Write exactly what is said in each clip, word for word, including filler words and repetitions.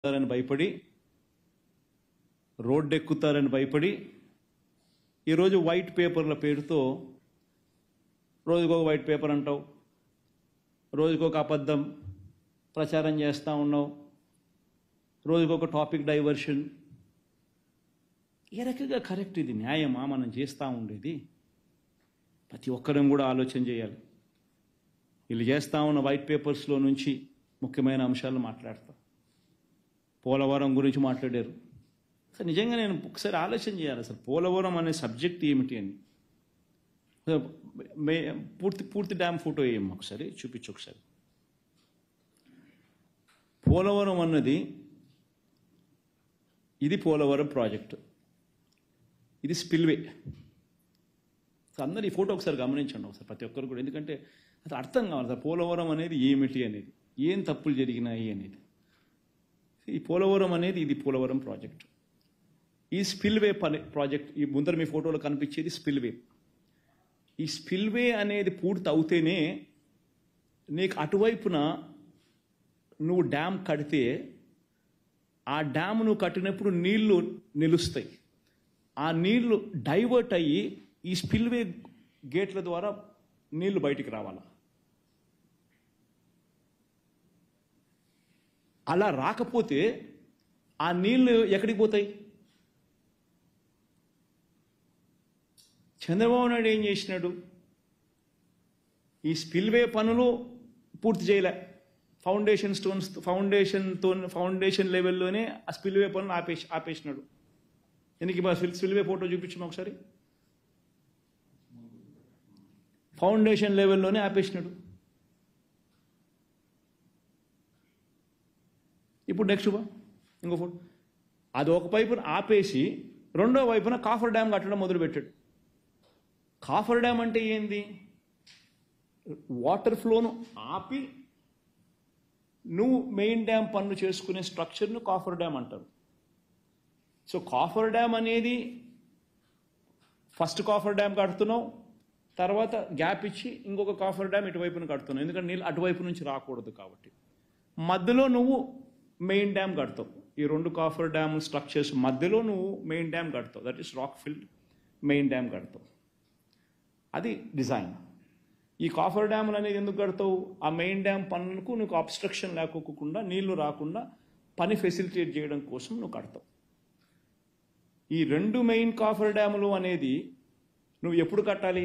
అని భయపడి రోడ్డు ఎక్కుతారని భయపడి ఈరోజు వైట్ పేపర్ల పేరుతో రోజుకొక వైట్ పేపర్ అంటావు, రోజుకొక అబద్ధం ప్రచారం చేస్తూ ఉన్నావు, రోజుకొక టాపిక్ డైవర్షన్. ఏ రకంగా కరెక్ట్? ఇది న్యాయమా మనం చేస్తూ ఉండేది? ప్రతి ఒక్కరం కూడా ఆలోచన చేయాలి. వీళ్ళు చేస్తూ ఉన్న వైట్ పేపర్స్లో నుంచి ముఖ్యమైన అంశాలు మాట్లాడతాం. పోలవరం గురించి మాట్లాడారు. అసలు నిజంగా నేను ఒకసారి ఆలోచన చేయాలి, అసలు పోలవరం అనే సబ్జెక్ట్ ఏమిటి అని. పూర్తి పూర్తి డ్యామ్ ఫోటో వేయమ్మా ఒకసారి, చూపించు ఒకసారి. పోలవరం అన్నది ఇది పోలవరం ప్రాజెక్టు, ఇది స్పిల్వే. అందరు ఈ ఫోటో ఒకసారి గమనించండి ఒకసారి ప్రతి ఒక్కరు కూడా, ఎందుకంటే అది అర్థం కావాలి సార్ పోలవరం అనేది ఏమిటి అనేది, ఏం తప్పులు జరిగినాయి అనేది. ఈ పోలవరం అనేది ఇది పోలవరం ప్రాజెక్టు. ఈ స్పిల్వే పని ప్రాజెక్ట్, ఈ ముందర మీ ఫోటోలో కనిపించేది స్పిల్వే. ఈ స్పిల్వే అనేది పూర్తి అవుతేనే నీకు అటువైపున నువ్వు డ్యామ్ కడితే ఆ డ్యామ్ నువ్వు కట్టినప్పుడు నీళ్లు నిలుస్తాయి. ఆ నీళ్లు డైవర్ట్ అయ్యి ఈ స్పిల్వే గేట్ల ద్వారా నీళ్లు బయటికి రావాలా. అలా రాకపోతే ఆ నీళ్లు ఎక్కడికి పోతాయి? చంద్రబాబు నాయుడు ఏం చేసినాడు? ఈ స్పిల్వే పనులు పూర్తి చేయలే. ఫౌండేషన్ స్టోన్స్ ఫౌండేషన్తో ఫౌండేషన్ లెవెల్లోనే ఆ స్పిల్వే పనులు ఆపేసి ఆపేసినాడు. ఎందుకు స్పిల్వే ఫోటో చూపించాము ఒకసారి. ఫౌండేషన్ లెవెల్లోనే ఆపేసినాడు. ఇప్పుడు నెక్స్ట్ బా ఇంకో ఫోటో. అది ఒక వైపున ఆపేసి రెండో వైపున కాఫర్ డ్యామ్ కట్టడం మొదలుపెట్టాడు. కాఫర్ డ్యామ్ అంటే ఏంది? వాటర్ ఫ్లోను ఆపి నువ్వు మెయిన్ డ్యామ్ పనులు చేసుకునే స్ట్రక్చర్ను కాఫర్ డ్యామ్ అంటారు. సో కాఫర్ డ్యామ్ అనేది ఫస్ట్ కాఫర్ డ్యామ్ కడుతున్నావు, తర్వాత గ్యాప్ ఇచ్చి ఇంకొక కాఫర్ డ్యామ్ ఇటువైపున కడుతున్నావు, ఎందుకంటే నీళ్ళు అటువైపు నుంచి రాకూడదు కాబట్టి. మధ్యలో నువ్వు మెయిన్ డ్యామ్ కడతావు. ఈ రెండు కాఫర్ డ్యామ్ స్ట్రక్చర్స్ మధ్యలో నువ్వు మెయిన్ డ్యామ్ కడతావు, that is rock filled main dam కడతావు. అది డిజైన్. ఈ కాఫర్ డ్యాములు అనేది ఎందుకు కడతావు? ఆ మెయిన్ డ్యామ్ పనులకు నీకు అబ్స్ట్రక్షన్ లేకోకుండా నీళ్లు రాకుండా పని ఫెసిలిటేట్ చేయడం కోసం నువ్వు కడతావు. ఈ రెండు మెయిన్ కాఫర్ డ్యాములు అనేది నువ్వు ఎప్పుడు కట్టాలి?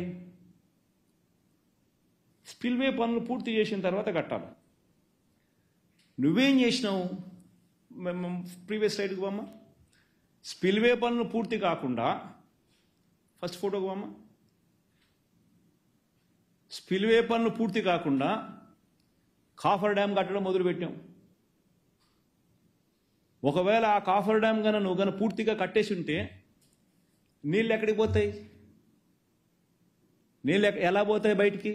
స్పిల్వే పనులు పూర్తి చేసిన తర్వాత కట్టాలి. నువ్వేం చేసినావు? మేము ప్రీవియస్ స్లైడ్కి పోమ్మా. స్పిల్వే పనులు పూర్తి కాకుండా ఫస్ట్ ఫోటోకి పోమ్మా. స్పిల్వే పనులు పూర్తి కాకుండా కాఫర్ డ్యామ్ కట్టడం మొదలుపెట్టాం. ఒకవేళ ఆ కాఫర్ డ్యామ్ కన్నా నువ్వు కన్నా పూర్తిగా కట్టేసి ఉంటే నీళ్ళు ఎక్కడికి పోతాయి? నీళ్ళు ఎలా పోతాయి బయటికి?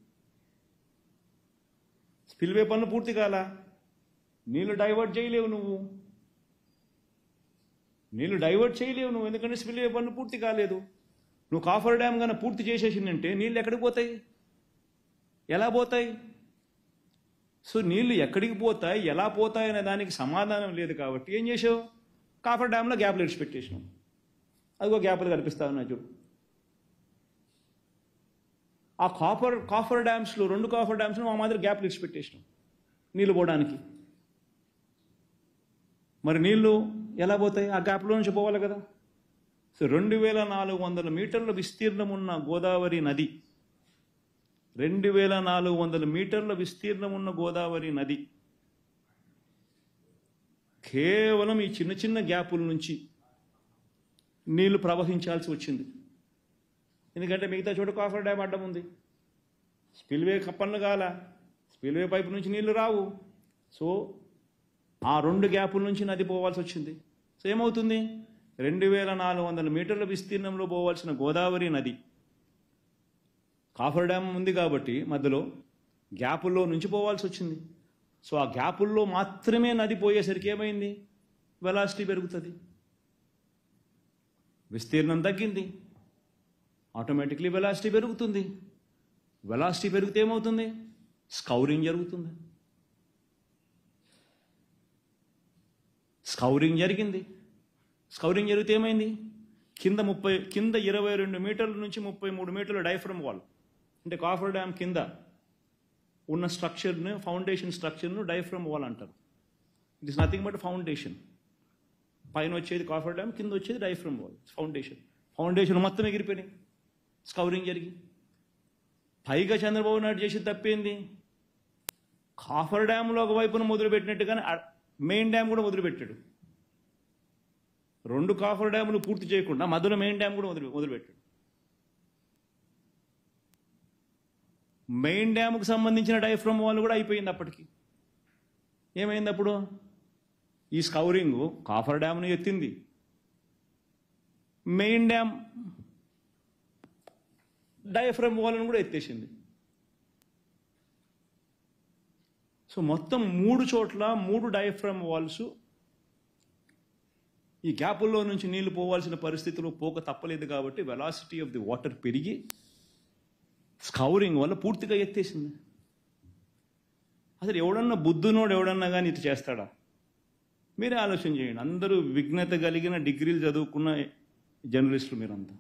స్పిల్వే పనులు పూర్తి కాలా, నీళ్ళు డైవర్ట్ చేయలేవు నువ్వు నీళ్ళు డైవర్ట్ చేయలేవు నువ్వు ఎందుకంటే స్పిల్వే పనులు పూర్తి కాలేదు. నువ్వు కాఫర్ డ్యామ్ కన్నా పూర్తి చేసేసిందంటే నీళ్ళు ఎక్కడికి పోతాయి? ఎలా పోతాయి? సో నీళ్లు ఎక్కడికి పోతాయి, ఎలా పోతాయి అనే దానికి సమాధానం లేదు కాబట్టి ఏం చేసావు? కాఫర్ డ్యామ్లో గ్యాప్లు ఇడిచిపెట్టేసినావు. అదిగో గ్యాప్లు కనిపిస్తా ఉన్నా చూడు. ఆ కాఫర్ కాఫర్ డ్యామ్స్లో రెండు కాఫర్ డ్యామ్స్లో మా మాదిరి గ్యాప్లు ఇడిచిపెట్టేసినాం నీళ్ళు పోవడానికి. మరి నీళ్లు ఎలా పోతాయి? ఆ గ్యాప్లో నుంచి పోవాలి కదా. సో రెండు వేల నాలుగు వందల మీటర్ల విస్తీర్ణం ఉన్న గోదావరి నది రెండు వేల నాలుగు వందల మీటర్ల విస్తీర్ణం ఉన్న గోదావరి నది కేవలం ఈ చిన్న చిన్న గ్యాపుల నుంచి నీళ్లు ప్రవహించాల్సి వచ్చింది. ఎందుకంటే మిగతా చోట కాఫర్ డ్యామ్ అడ్డం ఉంది. స్పిల్వే కప్పన్లు కాల, స్పిల్వే పైపు నుంచి నీళ్లు రావు. సో ఆ రెండు గ్యాపుల నుంచి నది పోవాల్సి వచ్చింది. సో ఏమవుతుంది? రెండు వేల నాలుగు వందల మీటర్ల విస్తీర్ణంలో పోవాల్సిన గోదావరి నది కాఫర్ డ్యామ్ ఉంది కాబట్టి మధ్యలో గ్యాపుల్లో నుంచి పోవాల్సి వచ్చింది. సో ఆ గ్యాపుల్లో మాత్రమే నది పోయేసరికి ఏమైంది? వెలాసిటీ పెరుగుతుంది, విస్తీర్ణం తగ్గింది, ఆటోమేటిక్లీ వెలాసిటీ పెరుగుతుంది. వెలాసిటీ పెరిగితే ఏమవుతుంది? స్కౌరింగ్ జరుగుతుంది. స్కౌరింగ్ జరిగింది. స్కౌరింగ్ జరిగితే ఏమైంది? కింద ముప్పై కింద ఇరవై రెండు మీటర్ల నుంచి ముప్పై మూడు మీటర్ల డైఫ్రమ్ వాల్, అంటే కాఫర్ డ్యామ్ కింద ఉన్న స్ట్రక్చర్ను, ఫౌండేషన్ స్ట్రక్చర్ను డైఫ్రమ్ వాల్ అంటారు. It is nothing but foundation. పైన వచ్చేది కాఫర్ డ్యామ్, కింద వచ్చేది డైఫ్రమ్ వాల్, ఫౌండేషన్. ఫౌండేషన్ మొత్తం ఎగిరిపోయినాయి స్కౌరింగ్ జరిగి. పైగా చంద్రబాబు నాయుడు చేసి తప్పేంది? కాఫర్ డ్యామ్లో ఒకవైపున మొదలుపెట్టినట్టుగానే మెయిన్ డ్యామ్ కూడా మొదలుపెట్టాడు. రెండు కాఫర్ డ్యాములు పూర్తి చేయకుండా మధ్యలో మెయిన్ డ్యామ్ కూడా మొదలు మొదలుపెట్టాడు. మెయిన్ డ్యామ్కు సంబంధించిన డైఫ్రమ్ వాల్ కూడా అయిపోయింది. అప్పటికి ఏమైంది? అప్పుడు ఈ స్కౌరింగ్ కాఫర్ డ్యామ్ను ఎత్తింది, మెయిన్ డ్యామ్ డయాఫ్రమ్ వాల్ను కూడా ఎత్తేసింది. సో మొత్తం మూడు చోట్ల మూడు డయాఫ్రమ్ వాల్స్ ఈ గ్యాపుల్లో నుంచి నీళ్లు పోవాల్సిన పరిస్థితుల్లో పోక తప్పలేదు కాబట్టి వెలాసిటీ ఆఫ్ ది వాటర్ పెరిగి స్కౌరింగ్ వల్ల పూర్తిగా ఎత్తేసింది. అసలు ఎవడన్నా బుద్ధునోడు ఎవడన్నా కానీ ఇటు చేస్తాడా? మీరే ఆలోచన చేయండి. అందరూ విఘ్నత కలిగిన డిగ్రీలు చదువుకున్న జర్నలిస్టులు మీరంతా.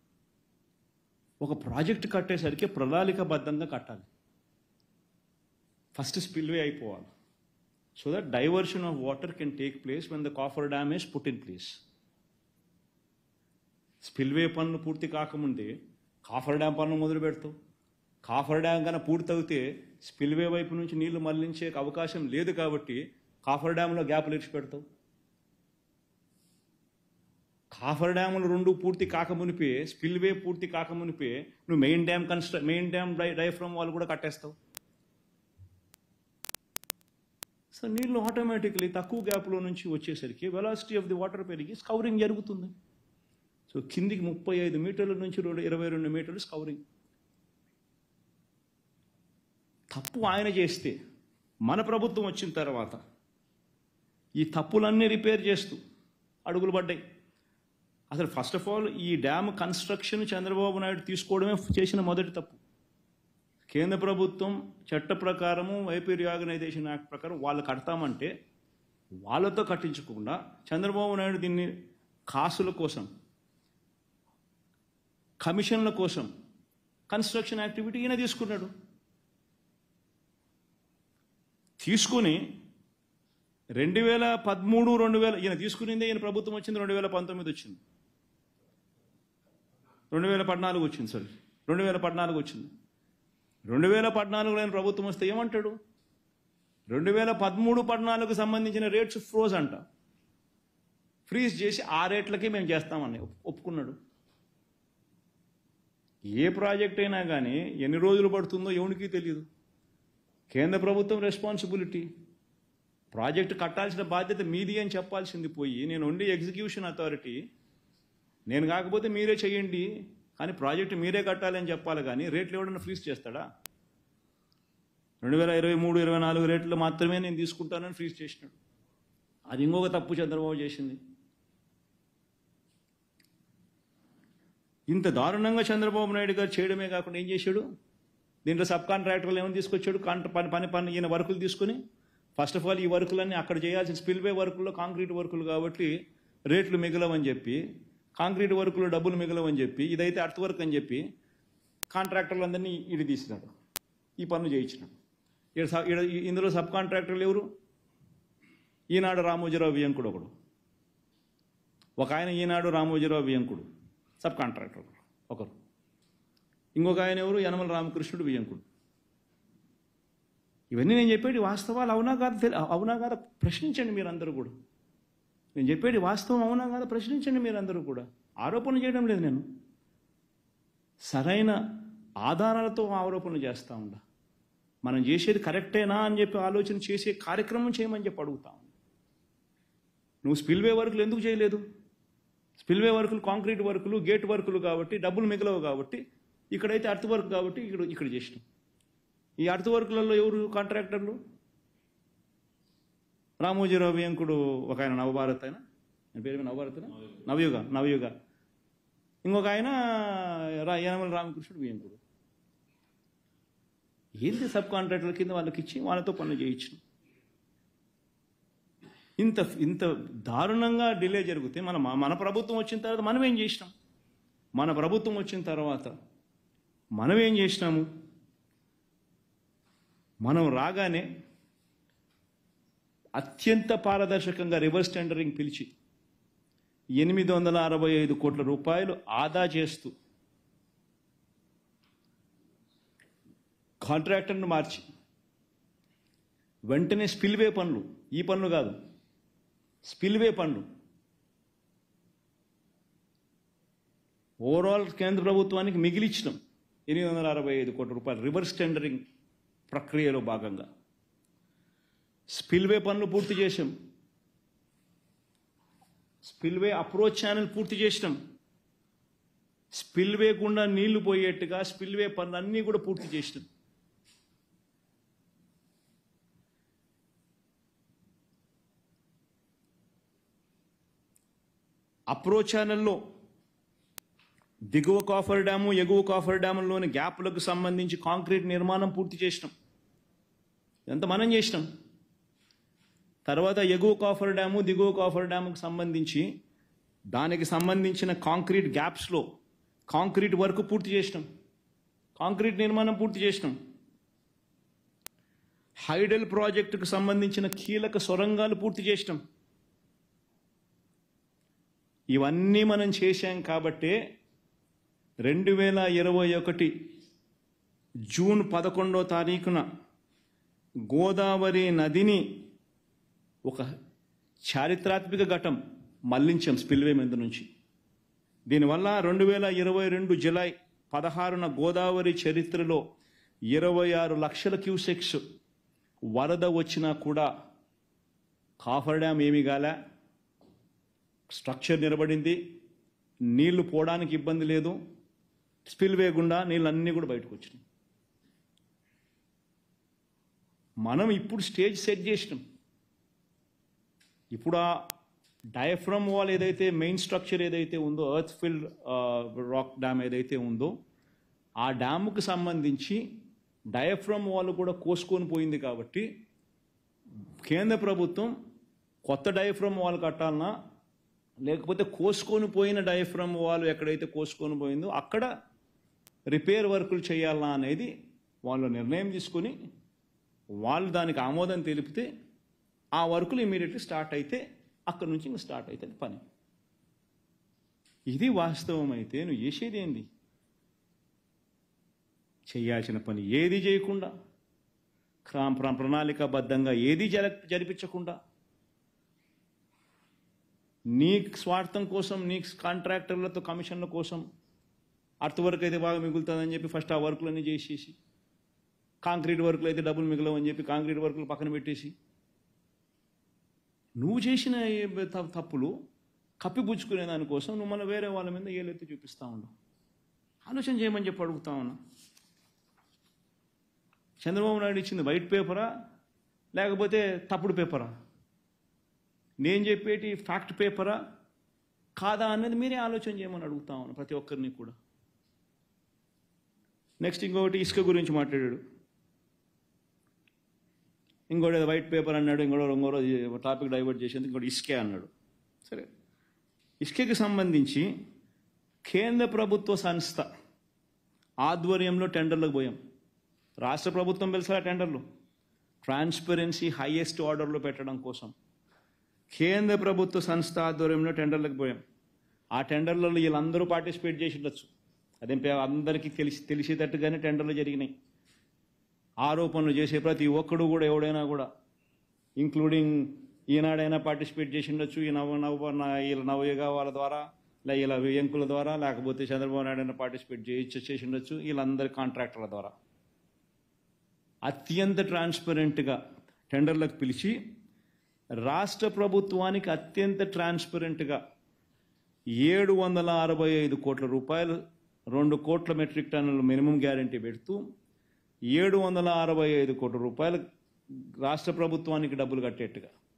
ఒక ప్రాజెక్ట్ కట్టేసరికి ప్రణాళికాబద్ధంగా కట్టాలి. ఫస్ట్ స్పిల్వే అయిపోవాలి, so that diversion of water can take place when the coffer dam is put in place. Spillway పనులు పూర్తి కాకముందే కాఫర్ డ్యామ్ పనులు మొదలు పెడతావు. కాఫర్ డ్యామ్ కన్నా పూర్తయితే స్పిల్వే వైపు నుంచి నీళ్లు మళ్లించే అవకాశం లేదు కాబట్టి కాఫర్ డ్యామ్లో గ్యాప్లు ఇచ్చి పెడతావు. కాఫర్ డ్యాములు రెండు పూర్తి కాకమునిపే, స్పిల్వే పూర్తి కాకమునిపే నువ్వు main dam construct main dam డై డైఫ్రమ్ వాళ్ళు కూడా కట్టేస్తావు. సో నీళ్ళు ఆటోమేటిక్లీ తక్కువ గ్యాప్లో నుంచి వచ్చేసరికి వెలాసిటీ ఆఫ్ ది వాటర్ పెరిగి స్కౌరింగ్ జరుగుతుంది. సో కిందికి ముప్పై ఐదు మీటర్ల నుంచి రెండు ఇరవై రెండు మీటర్లు స్కౌరింగ్. తప్పు ఆయన చేస్తే మన ప్రభుత్వం వచ్చిన తర్వాత ఈ తప్పులన్నీ రిపేర్ చేస్తూ అడుగులు పడ్డాయి. అసలు ఫస్ట్ ఆఫ్ ఆల్ ఈ డ్యామ్ కన్స్ట్రక్షన్ చంద్రబాబు నాయుడు తీసుకోవడమే చేసిన మొదటి తప్పు. కేంద్ర ప్రభుత్వం చట్ట ప్రకారము వైపీ రీఆర్గనైజేషన్ యాక్ట్ ప్రకారం వాళ్ళు కడతామంటే వాళ్ళతో కట్టించకుండా చంద్రబాబు నాయుడు దీన్ని కాసుల కోసం, కమిషన్ల కోసం కన్స్ట్రక్షన్ యాక్టివిటీ ఈయన తీసుకున్నాడు. తీసుకుని రెండు వేల పదమూడు రెండు వేల ఈయన తీసుకునిందే ఈయన ప్రభుత్వం వచ్చింది రెండు వేల పంతొమ్మిది వచ్చింది రెండు వేల పద్నాలుగు వచ్చింది సారీ రెండు వేల పద్నాలుగు వచ్చింది రెండు వేల పద్నాలుగులో ఆయన ప్రభుత్వం వస్తే ఏమంటాడు? రెండు వేల పదమూడు పద్నాలుగుకు సంబంధించిన రేట్స్ ఫ్రోజ్ అంట, ఫ్రీజ్ చేసి ఆ రేట్లకే మేము చేస్తామని ఒప్పుకున్నాడు. ఏ ప్రాజెక్ట్ అయినా కానీ ఎన్ని రోజులు పడుతుందో ఎవరికి తెలియదు. కేంద్ర ప్రభుత్వం రెస్పాన్సిబిలిటీ, ప్రాజెక్టు కట్టాల్సిన బాధ్యత మీది అని చెప్పాల్సింది పోయి నేను ఉండి ఎగ్జిక్యూషన్ అథారిటీ, నేను కాకపోతే మీరే చేయండి కానీ ప్రాజెక్టు మీరే కట్టాలి అని చెప్పాలి. కానీ రేట్లు ఎవడన్నా ఫ్రీజ్ చేస్తాడా? రెండు వేల ఇరవై మూడు ఇరవై నాలుగు రేట్లు మాత్రమే నేను తీసుకుంటానని ఫ్రీజ్ చేసినాడు. అది ఇంకొక తప్పు చంద్రబాబు చేసింది. ఇంత దారుణంగా చంద్రబాబు నాయుడు గారు చేయడమే కాకుండా ఏం చేశాడు? దీంట్లో సబ్ కాంట్రాక్టర్లు ఏమైనా తీసుకొచ్చాడు? కాంట్ర పని పని పని ఈయన వర్కులు తీసుకుని ఫస్ట్ ఆఫ్ ఆల్ ఈ వర్కులన్నీ అక్కడ చేయాల్సిన స్పిల్వే వర్కుల్లో కాంక్రీట్ వర్కులు కాబట్టి రేట్లు మిగలవని చెప్పి, కాంక్రీట్ వర్కులు డబ్బులు మిగలవని చెప్పి, ఇదైతే అర్త్ వర్క్ అని చెప్పి కాంట్రాక్టర్లు అందరినీ ఇడి తీసినాడు, ఈ పనులు చేయించినాడు. ఇక్కడ ఇందులో సబ్ కాంట్రాక్టర్లు ఎవరు? ఈనాడు రామోజీరావు వియంకుడు ఒకడు, ఒక ఆయన ఈనాడు రామోజీరావు వియంకుడు సబ్ కాంట్రాక్టర్ ఒకరు, ఇంకొక ఆయన ఎవరు? యనమల రామకృష్ణుడు వియంకుడు. ఇవన్నీ నేను చెప్పేది వాస్తవాలు అవునా కాదు అవునా కాదా ప్రశ్నించండి మీరందరూ కూడా. నేను చెప్పేది వాస్తవం అవునా కాదా ప్రశ్నించండి మీరందరూ కూడా. ఆరోపణలు చేయడం లేదు నేను, సరైన ఆధారాలతో ఆరోపణలు చేస్తూ ఉండా. మనం చేసేది కరెక్టేనా అని చెప్పి ఆలోచన చేసే కార్యక్రమం చేయమని చెప్పి అడుగుతా ఉన్నా. నువ్వు స్పిల్వే వర్కులు ఎందుకు చేయలేదు? స్పిల్వే వర్కులు కాంక్రీట్ వర్కులు గేట్ వర్కులు కాబట్టి డబ్బులు మిగలవు కాబట్టి, ఇక్కడైతే అర్త్ వర్క్ కాబట్టి ఇక్కడ ఇక్కడ చేసినాం. ఈ అర్త్ వర్కులలో ఎవరు కాంట్రాక్టర్లు? రామోజీరావు వియంకుడు ఒక ఆయన, నవభారత్ ఆయన, ఆయన పేరు నవభారత్ నవయుగ నవయుగ ఇంకొక ఆయన యనమల రామకృష్ణుడు వియంకుడు. ఏంటి సబ్ కాంట్రాక్టర్ల కింద వాళ్ళకి ఇచ్చి వాళ్ళతో పనులు చేయించిన. ఇంత ఇంత దారుణంగా డిలే జరిగితే మన మన ప్రభుత్వం వచ్చిన తర్వాత మనం ఏం చేసినాం? మన ప్రభుత్వం వచ్చిన తర్వాత మనం ఏం చేసినాము? మనం రాగానే అత్యంత పారదర్శకంగా రివర్స్ టెండరింగ్ పిలిచి ఎనిమిది వందల అరవై ఐదు కోట్ల రూపాయలు ఆదా చేస్తూ కాంట్రాక్టర్ను మార్చి వెంటనే స్పిల్వే పనులు, ఈ పనులు కాదు, స్పిల్వే పనులు ఓవరాల్ కేంద్ర ప్రభుత్వానికి మిగిలిచ్చినాం ఎనిమిది వందల అరవై ఐదు కోట్ల రూపాయలు రివర్స్ టెండరింగ్ ప్రక్రియలో భాగంగా. స్పిల్వే పనులు పూర్తి చేసాం, స్పిల్వే అప్రోచ్ ఛానల్ పూర్తి చేసినాం, స్పిల్వే గుండా నీళ్లు పోయేట్టుగా స్పిల్వే పనులు అన్నీ కూడా పూర్తి చేసినాం. అప్రోచ్ ఛానల్లో దిగువ కాఫర్ డ్యాము, ఎగువ కాఫర్ డ్యాముల్లోని గ్యాప్లకు సంబంధించి కాంక్రీట్ నిర్మాణం పూర్తి చేసినాం. ఎంత మనం చేసినాం. తర్వాత ఎగువ కాఫర్ డ్యాము, దిగువ కాఫర్ డ్యాముకు సంబంధించి దానికి సంబంధించిన కాంక్రీట్ గ్యాప్స్లో కాంక్రీట్ వర్క్ పూర్తి చేసినాం, కాంక్రీట్ నిర్మాణం పూర్తి చేసినాం. హైడల్ ప్రాజెక్టుకు సంబంధించిన కీలక సొరంగాలు పూర్తి చేసినాం. ఇవన్నీ మనం చేశాం కాబట్టే రెండు వేల ఇరవై ఒకటి జూన్ పదకొండో తారీఖున గోదావరి నదిని ఒక చారిత్రాత్మక ఘట్టం మళ్లించాం స్పిల్వే మీద నుంచి. దీనివల్ల రెండు వేల ఇరవై రెండు జులై పదహారున గోదావరి చరిత్రలో ఇరవై ఆరు లక్షల క్యూసెక్స్ వరద వచ్చినా కూడా కాఫర్ డ్యామ్ ఏమీ కాలే, స్ట్రక్చర్ నిలబడింది, నీళ్లు పోవడానికి ఇబ్బంది లేదు, స్పిల్వే గుండా నీళ్ళన్నీ కూడా బయటకు వచ్చినాయి. మనం ఇప్పుడు స్టేజ్ సెట్ చేసినాం. ఇప్పుడు ఆ డయాఫ్రమ్ వాల్ ఏదైతే మెయిన్ స్ట్రక్చర్ ఏదైతే ఉందో, ఎర్త్ ఫిల్డ్ రాక్ డ్యామ్ ఏదైతే ఉందో, ఆ డ్యాముకు సంబంధించి డయాఫ్రమ్ వాల్ కూడా కోసుకొని పోయింది కాబట్టి కేంద్ర ప్రభుత్వం కొత్త డయాఫ్రమ్ వాల్ కట్టాలన్నా లేకపోతే కోసుకొని పోయిన డయాఫ్రమ్ వాల్ ఎక్కడైతే కోసుకొని పోయిందో అక్కడ రిపేర్ వర్కులు చేయాలన్నా అనేది వాళ్ళు నిర్ణయం తీసుకొని వాళ్ళు దానికి ఆమోదం తెలిపితే ఆ వర్కులు ఇమీడియట్లీ స్టార్ట్ అయితే అక్కడ నుంచి ఇంకా స్టార్ట్ అవుతుంది పని. ఇది వాస్తవం. అయితే నువ్వు చేసేది ఏంది? చేయాల్సిన పని ఏది చేయకుండా, ప్రణాళికాబద్ధంగా ఏది జర జరిపించకుండా, నీ స్వార్థం కోసం, నీ కాంట్రాక్టర్లతో కమిషన్ల కోసం అర్త్ వర్క్ అయితే బాగా మిగులుతుందని చెప్పి ఫస్ట్ ఆ వర్కులన్నీ చేసేసి, కాంక్రీట్ వర్కులు అయితే డబ్బులు మిగలవని చెప్పి కాంక్రీట్ వర్కులు పక్కన పెట్టేసి నువ్వు చేసిన తప్పులు కప్పిపుచ్చుకునే దానికోసం నువ్వు మన వేరే వాళ్ళ మీద ఏలెత్తి చూపిస్తూ ఉండవు. ఆలోచన చేయమని చెప్పి అడుగుతా ఉన్నా. చంద్రబాబు నాయుడు ఇచ్చింది వైట్ పేపరా లేకపోతే తప్పుడు పేపరా? నేను చెప్పేటి ఫ్యాక్ట్ పేపరా కాదా అనేది మీరే ఆలోచన చేయమని అడుగుతా ఉన్నా ప్రతి ఒక్కరిని కూడా. నెక్స్ట్ ఇంకొకటి ఇసుక గురించి మాట్లాడాడు, ఇంకోటి వైట్ పేపర్ అన్నాడు, ఇంకోటి ఇంకో టాపిక్ డైవర్ట్ చేసేందుకు ఇంకోటి ఇసుకే అన్నాడు. సరే, ఇసుకకి సంబంధించి కేంద్ర ప్రభుత్వ సంస్థ ఆధ్వర్యంలో టెండర్లకు పోయాం. రాష్ట్ర ప్రభుత్వం పిలిచిన టెండర్లు ట్రాన్స్పరెన్సీ హైయెస్ట్ ఆర్డర్లో పెట్టడం కోసం కేంద్ర ప్రభుత్వ సంస్థ ఆధ్వర్యంలో టెండర్లకు పోయాం. ఆ టెండర్లలో వీళ్ళందరూ పార్టిసిపేట్ చేసి ఉండొచ్చు, అదేం అందరికీ తెలిసి తెలిసేటట్టుగానే టెండర్లు జరిగినాయి. ఆరోపణలు చేసే ప్రతి ఒక్కడు కూడా ఎవడైనా కూడా ఇంక్లూడింగ్ ఈనాడైనా పార్టిసిపేట్ చేసి ఉండొచ్చు. ఈ నవ నవ వీళ్ళ నవయుగ వాళ్ళ ద్వారా, లే ఇలా వెంకుల ద్వారా, లేకపోతే చంద్రబాబు నాయుడు అయినా పార్టిసిపేట్ చేసి చేసి ఉండొచ్చు, వీళ్ళందరి కాంట్రాక్టర్ల ద్వారా. అత్యంత ట్రాన్స్పరెంట్గా టెండర్లకు పిలిచి రాష్ట్ర ప్రభుత్వానికి అత్యంత ట్రాన్స్పరెంట్గా ఏడు వందల అరవై ఐదు కోట్ల రూపాయలు, రెండు కోట్ల మెట్రిక్ టన్నుల మినిమం గ్యారంటీ పెడుతూ ఏడు వందల అరవై ఐదు కోట్ల రూపాయలు రాష్ట్ర ప్రభుత్వానికి డబ్బులు కట్టేట్టుగా